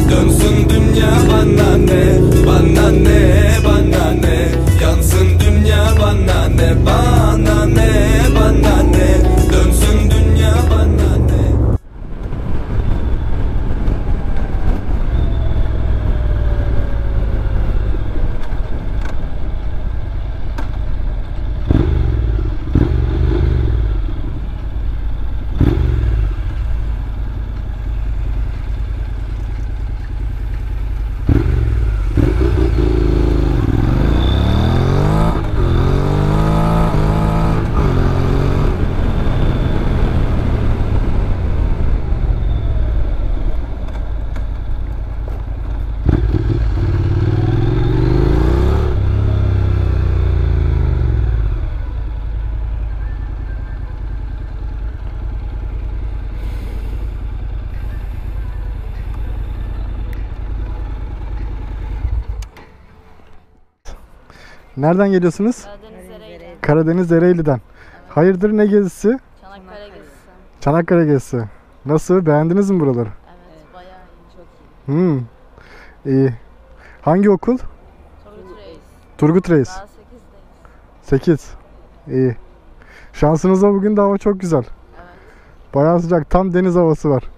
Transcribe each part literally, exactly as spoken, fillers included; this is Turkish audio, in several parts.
Dönsün dünya bana ne, bana ne, bana ne. Yansın dünya bana ne, bana ne, bana ne. Dönsün dünya bana ne. Nereden geliyorsunuz? Karadeniz Ereğli. Karadeniz Ereğli'den. Evet. Hayırdır, ne gezisi? Çanakkale gezisi. Çanakkale gezisi. Nasıl? Beğendiniz mi buraları? Evet, bayağı iyi, çok iyi. Hmm. İyi. Hangi okul? Turgut Reis. Turgut Reis. Daha sekizdeyiz. sekiz. İyi. Şansınıza bugün de hava çok güzel. Evet. Bayağı sıcak. Tam deniz havası var.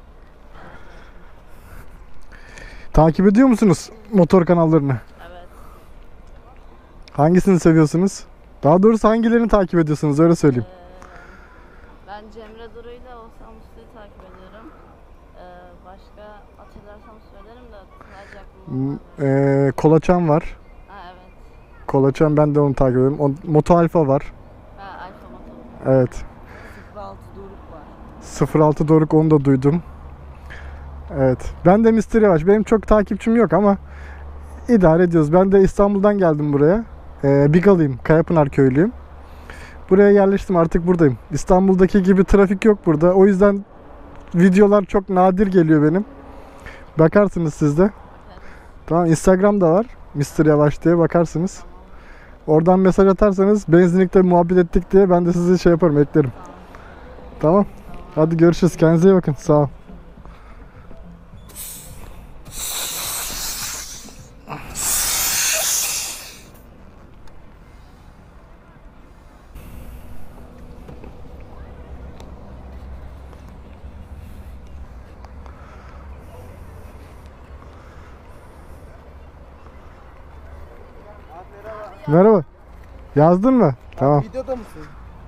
Takip ediyor musunuz motor kanallarını? Evet. Hangisini seviyorsunuz? Daha doğrusu hangilerini takip ediyorsunuz, öyle söyleyeyim. Ee, ben Cemre Duru'yla Oğuzhan Muslu'yu takip ediyorum. Ee, başka hatırlarsam söylerim de hatırlayacak mı? Ee, Kolaçan var. Ha evet. Kolaçan, ben de onu takip ediyorum. O, Moto Alfa var. Ha Alfa Moto. Evet. sıfır altı Doruk var. sıfır altı Doruk, onu da duydum. Evet. Ben de mister Yavaş. Benim çok takipçim yok ama idare ediyoruz. Ben de İstanbul'dan geldim buraya. Ee, Bigalıyım. Kayapınar köylüyüm. Buraya yerleştim, artık buradayım. İstanbul'daki gibi trafik yok burada. O yüzden videolar çok nadir geliyor benim. Bakarsınız siz de. Evet. Tamam, Instagram'da var. mister Yavaş diye bakarsınız. Tamam. Oradan mesaj atarsanız benzinlikte muhabbet ettik diye ben de sizi şey yaparım, eklerim. Tamam. Tamam. Hadi görüşürüz. Kendinize iyi bakın. Sağ ol. Merhaba. Yazdın mı? Tamam. Videoda mısın?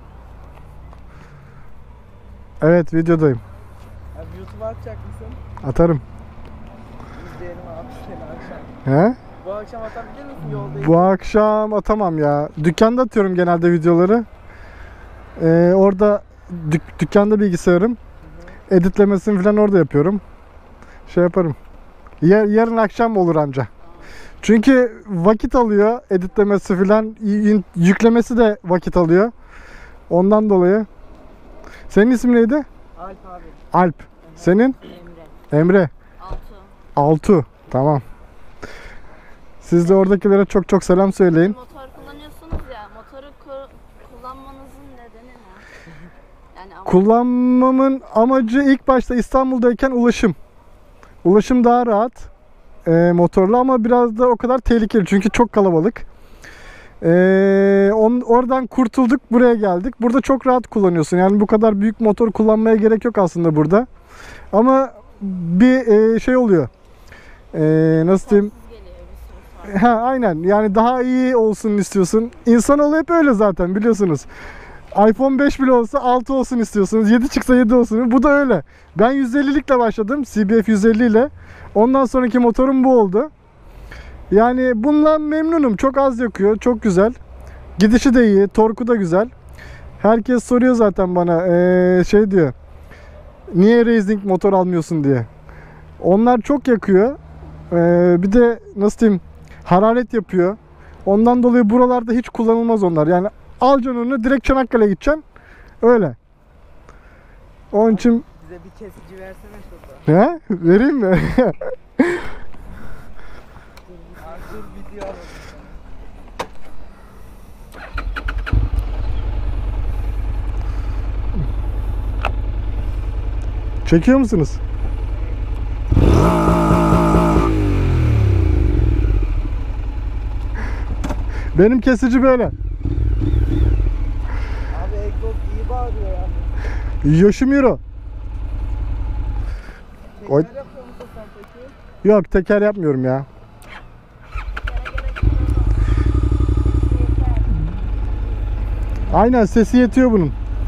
Evet, videodayım. Abi YouTube'a atacak mısın? Atarım. İzleyelim abi seni akşam. He? Bu akşam atabilir misin yoldayım? Bu akşam atamam ya. Dükkanda atıyorum genelde videoları. Ee, orada dük dükkanda bilgisayarım. Hı hı. Editlemesini falan orada yapıyorum. Şey yaparım. Yar yarın akşam olur anca. Çünkü vakit alıyor editlemesi falan, yüklemesi de vakit alıyor. Ondan dolayı. Senin ismin neydi? Alp abi. Alp. Senin? Emre. Emre. Altı. Altu. Tamam. Siz de oradakilere çok çok selam söyleyin. Motor kullanıyorsunuz ya, motoru kullanmanızın nedeni ne? Yani ama... Kullanmamın amacı ilk başta İstanbul'dayken ulaşım. Ulaşım daha rahat e, motorla ama biraz da o kadar tehlikeli çünkü çok kalabalık. E, on, oradan kurtulduk, buraya geldik. Burada çok rahat kullanıyorsun. Yani bu kadar büyük motor kullanmaya gerek yok aslında burada. Ama bir e, şey oluyor. E, nasıl diyeyim? Ha, aynen. Yani daha iyi olsun istiyorsun. İnsanoğlu hep öyle zaten, biliyorsunuz. iPhone beş bile olsa altı olsun istiyorsunuz. yedi çıksa yedi olsun. Bu da öyle. Ben yüz ellilikle başladım. C B F yüz elli ile. Ondan sonraki motorum bu oldu. Yani bundan memnunum. Çok az yakıyor. Çok güzel. Gidişi de iyi. Torku da güzel. Herkes soruyor zaten bana. Ee, şey diyor. Niye racing motor almıyorsun diye. Onlar çok yakıyor. Ee, bir de nasıl diyeyim, hararet yapıyor. Ondan dolayı buralarda hiç kullanılmaz onlar. Yani alacaksın onu, direkt Çanakkale'ye gideceksin. Öyle. Onun için... Bize bir kesici versene şurada. He? Vereyim mi? Dur video alalım. Çekiyor musunuz? Benim kesici böyle. Abi egzoz iyi bağırıyor yani. Yoshimiro. Oy. Tekrar yapıyor musun sen peki? Yok, teker yapmıyorum ya. Aynen, sesi yetiyor bunun.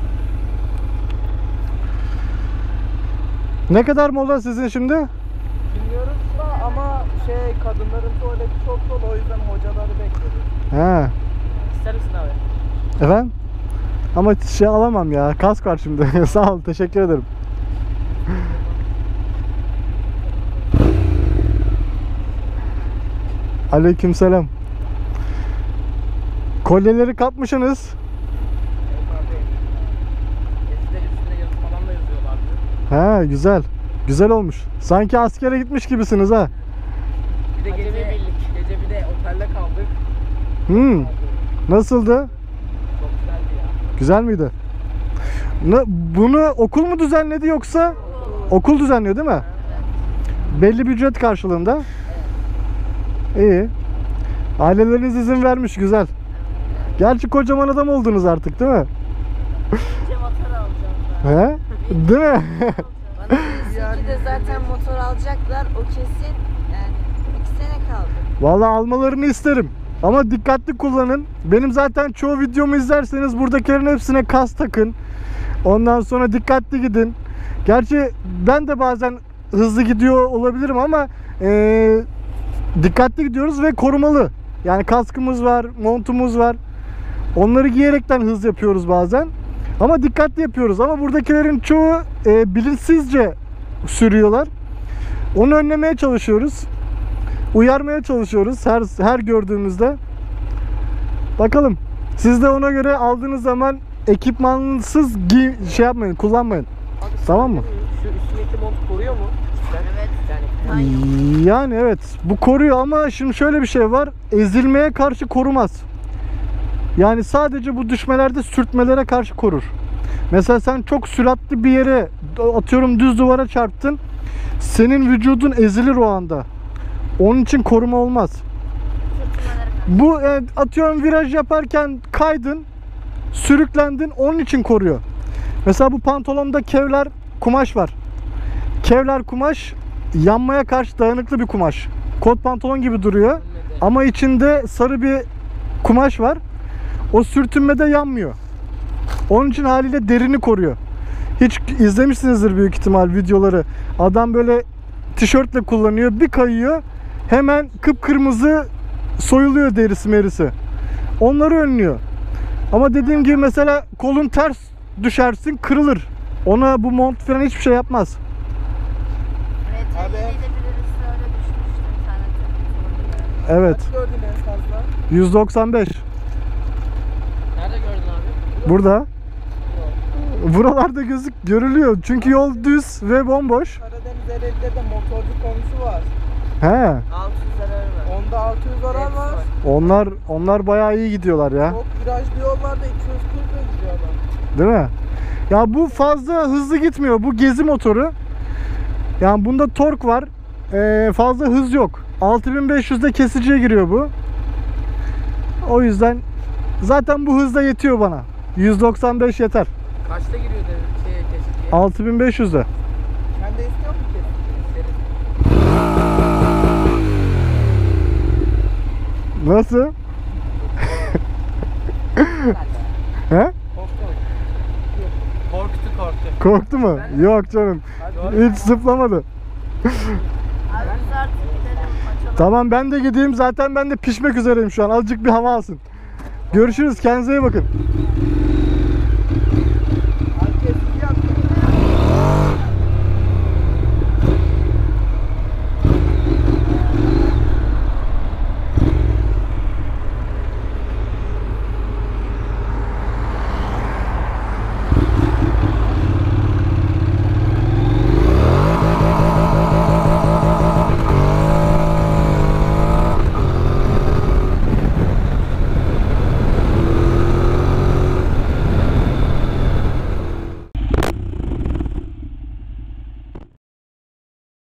Ne kadar mola sizin şimdi? Bilmiyoruz da ama şey kadınların tuvaleti çok dolu, o yüzden hocaları bekliyoruz. He. İster misin abi? Efendim? Ama şey alamam ya. Kask var şimdi. Sağ ol. Teşekkür ederim. Aleykümselam. Kolyeleri kapmışsınız. Evet abi. Eskiden üstüne yazı falan da yazıyorlardı. He, güzel. Güzel olmuş. Sanki askere gitmiş gibisiniz ha. Bir de gece, gece bir de otelde kaldık. Hmm. Nasıldı? Çok güzeldi ya. Güzel miydi? Ne, bunu okul mu düzenledi yoksa? Okul düzenliyor değil mi? Belli bir ücret karşılığında. İyi. Aileleriniz izin vermiş, güzel. Gerçi kocaman adam oldunuz artık değil mi? Önce motor alacağım ben. He? Değil mi? Bana bizimki de zaten motor alacaklar, o kesin. Yani iki sene kaldı. Vallahi almalarını isterim. Ama dikkatli kullanın. Benim zaten çoğu videomu izlerseniz buradakilerin hepsine kas takın. Ondan sonra dikkatli gidin. Gerçi ben de bazen hızlı gidiyor olabilirim ama ee, dikkatli gidiyoruz ve korumalı. Yani kaskımız var, montumuz var. Onları giyerekten hız yapıyoruz bazen. Ama dikkatli yapıyoruz. Ama buradakilerin çoğu e, bilinçsizce sürüyorlar. Onu önlemeye çalışıyoruz. Uyarmaya çalışıyoruz her her gördüğümüzde. Bakalım. Siz de ona göre aldığınız zaman ekipmansız giy şey yapmayın, kullanmayın. Abi, Tamam mı? Şu üstündeki mont koruyor mu? Sen, Evet. Yani Yani evet, bu koruyor ama şimdi şöyle bir şey var. Ezilmeye karşı korumaz. Yani sadece bu düşmelerde sürtmelere karşı korur. Mesela sen çok süratli bir yere, atıyorum düz duvara çarptın. Senin vücudun ezilir o anda. Onun için koruma olmaz. Sürtünmeleri Bu e, atıyorum viraj yaparken kaydın, sürüklendin, onun için koruyor. Mesela bu pantolonda kevlar kumaş var. Kevlar kumaş yanmaya karşı dayanıklı bir kumaş. Kot pantolon gibi duruyor ama içinde sarı bir kumaş var. O sürtünmede yanmıyor. Onun için haliyle derini koruyor. Hiç izlemişsinizdir büyük ihtimal videoları. Adam böyle tişörtle kullanıyor, bir kayıyor, hemen kıpkırmızı soyuluyor derisi merisi. Onları önlüyor. Ama dediğim gibi mesela kolun ters düşersin, kırılır. Ona bu mont falan hiçbir şey yapmaz. M T ile birisi öyle düşmüştü bir tane tepki. Evet. kaç gördün en fazla? yüz doksan beş. Nerede gördün abi? Burada. Buralarda gözük görülüyor. Çünkü yol düz ve bomboş. Karadeniz Ereğli'de de motorcu komşu var. He. altı yüz zarar var. Onda altı yüz oran var. Onlar onlar bayağı iyi gidiyorlar ya. Çok virajlı yollarda iki yüz kırk gidiyor adam. Değil mi? Ya bu fazla hızlı gitmiyor. Bu gezi motoru. Yani bunda tork var. Ee, fazla hız yok. altı bin beş yüzde kesiciye giriyor bu. O yüzden zaten bu hızda yetiyor bana. yüz doksan beş yeter. Kaçta giriyor devir şeye kesiciye? altı bin beş yüzde. Sen de istiyor musun kesiciyi? Nasıl? He? Korktu. Korktu korktu. Korktu mu? Yok canım. Hiç zıplamadı. Abi biz artık gidelim açalım. Tamam, ben de gideyim. Zaten ben de pişmek üzereyim şu an. Azıcık bir hava alsın. Görüşürüz. Kendinize iyi bakın.